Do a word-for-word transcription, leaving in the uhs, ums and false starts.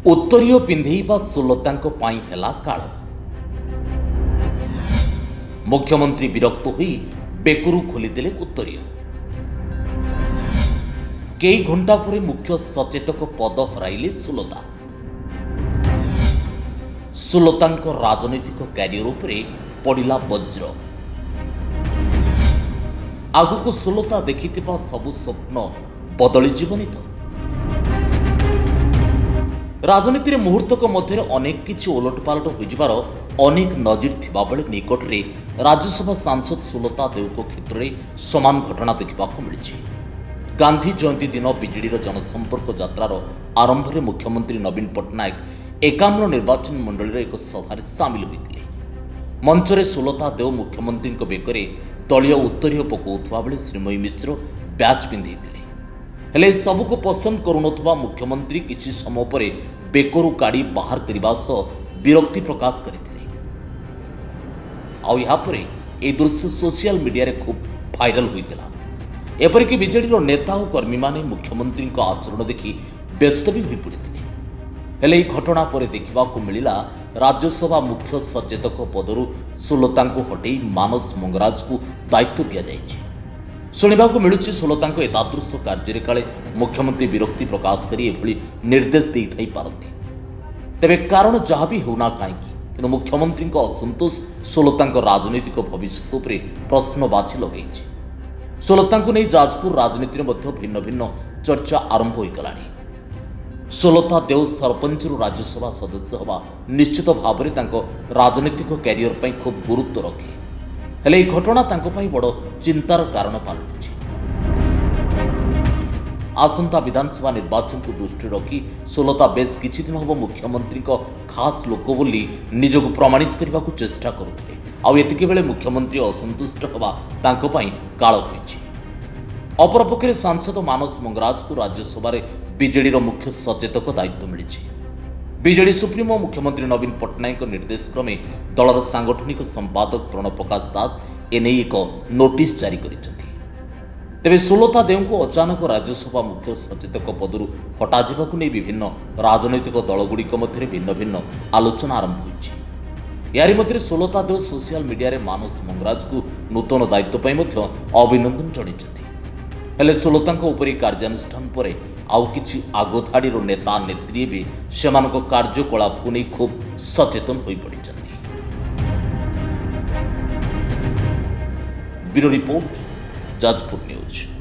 उत्तरीय पिंधेइबा सुलतांको पाई हेला काळ। मुख्यमंत्री विरक्त होई बेकुरु खोलीदेले उत्तरीय। कई घंटा पर मुख्य सचेतक पद हराइले सुलता। सुलतांको राजनैतिक क्यारियर उपरे पड़िला वज्र। आगुको सुलता देखिथिबा सबु स्वप्न बदली जीवनी तो। राजनीति मुहूर्तक मध्य अनेक किछि ओलटपालट होइजिबार अनेक नजिर थिबा बेले निकट में राज्यसभा सांसद सुलता देव क्षेत्र में समान घटना देखा मिली। गांधी जयंती दिन बिजेडीर जनसंपर्क यात्रार आरंभ में मुख्यमंत्री नवीन पट्टनायक एकावन निर्वाचन मंडल एक सभार सामिल होते। मंचरे सुलता देव मुख्यमंत्री बेकरे दलीय उत्तरीय पकाउथबा बेले श्रीमयी मिश्र ब्याच पिंधि हेले सबको पसंद करुनथबा मुख्यमंत्री किछि समय पर बेकरु काढ़ी बाहर करने सह विरक्ति प्रकाश करथिले। आउ या परे ए दृश्य सोशल मीडिया रे खूब भाइराल होइतिला। एपरिक बीजेडी नेता और कर्मी माने मुख्यमंत्री आचरण देखि व्यस्त भी होई पड़िथिले। हेले ए घटना पर देखा मिला राज्यसभा मुख्य सचेतक पदरु सुलता को हटई मानस मंगराज को दायित्व दि जाइछि। शुणा मिलूँ सुलता एतादृश कार्य काले मुख्यमंत्री विरक्ति प्रकाश कर एभली निर्देश दे थी पारती। तेरे कारण जहाँ भी होना कहीं कि मुख्यमंत्री असंतोष सुलता राजनैतिक भविष्य पर प्रश्नबाची लगे। सुलता को नहीं जाजपुर राजनीति में भिन्न भिन्न चर्चा आरंभ हो गला। सुलता देव सरपंच राज्यसभा सदस्य हवा निश्चित भाव में राजनीतिक क्यारियर पर खूब गुरुत्व रखे। हेले यह घटना तांको पाई बड़ चिंतार कारण पलटुछि। आसंता विधानसभा निर्वाचन को दृष्टि रखी सुलता बेस किछि दिन हबो मुख्यमंत्री को खास लोक बोली निजको प्रमाणित करने को चेष्टा करुଥିଲେ। आउ एतिके बेले मुख्यमंत्री असंतुष्ट हवा तांको पाई काळ होइछि। अपरपक्षे सांसद मानस मंगराज को राज्यसभा बीजेडी मुख्य सचेतक दायित्व मिली। बीजेडी सुप्रीमो मुख्यमंत्री नवीन पट्टनायक निर्देश क्रमे दलर सांगठनिक संपादक प्रणव प्रकाश दास एने एक नोटिस जारी करिसेंति। तेबे सुलता देव को अचानक राज्यसभा मुख्य सचेतक पदरु हटा जाबाकु नै विभिन्न राजनैतिक दलगुड़िक मध्य भिन्न भिन्न आलोचना आरंभ होइछि। यारी मध्य सुलता देव सोशल मीडिया रे मानस मंगराज को नूतन दायित्व पई मध्य अभिनंदन जणाइछथि। हेले सुलता उपरि कार्यानुष्ठान परे आउ किछि आगोधाड़ीर नेता नेत्री भी सेमानक कार्यकलाप को नहीं खूब सचेतन हो पड़िछन्ति। Bureau report Jajpur news.